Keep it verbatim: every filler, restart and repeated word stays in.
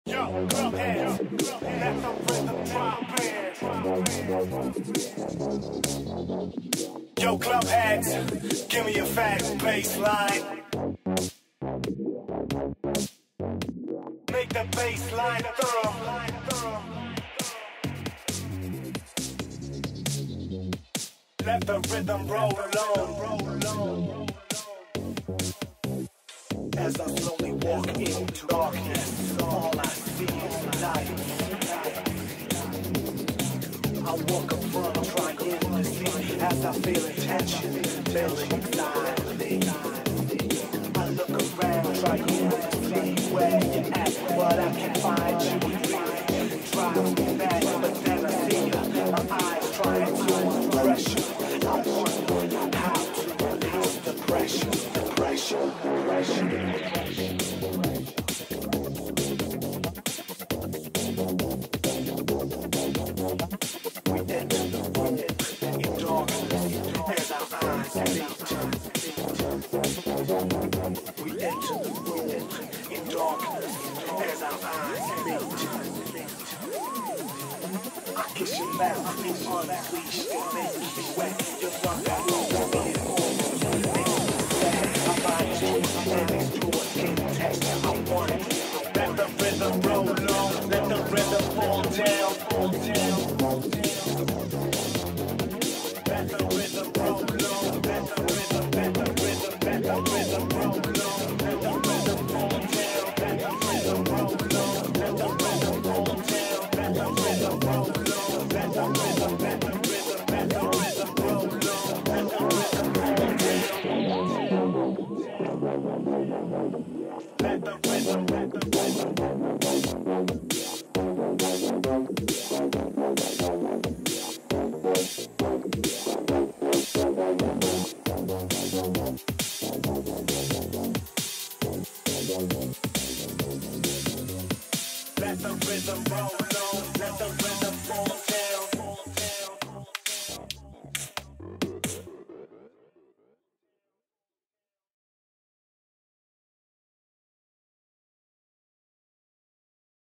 Yo, club hands, let the rhythm drop in. Yo, club heads, give me a fast bass line. Make the bass line thorough. Let the rhythm roll along. As I slowly walk into darkness, all I see is light. I walk up front, trying to see as I feel tension building inside me. I look around, trying to see where you're at, but I can't find you. Drives me back, but then I see you. My eyes trying to impress you. I wonder how to release the pressure, the pressure, the pressure. We enter the room in darkness as our eyes meet. We enter the room in darkness as our eyes meet. I kiss your mouth, unleash and make you wet. You're run back over me and over me. I find you and it's yours in text. I want it. Let the rhythm roll on. Let the rhythm fall down, fall down, fall down. Let the rhythm roll on. Let the rhythm, let the rhythm, let the rhythm roll on. Let the rhythm fall down. Let the rhythm roll on. Let the rhythm fall down. Let the rhythm roll on. Let the rhythm, let the rhythm, let the rhythm roll on. Let the rhythm fall down. Let the rhythm, let the rhythm. Let the rhythm roll on, let the rhythm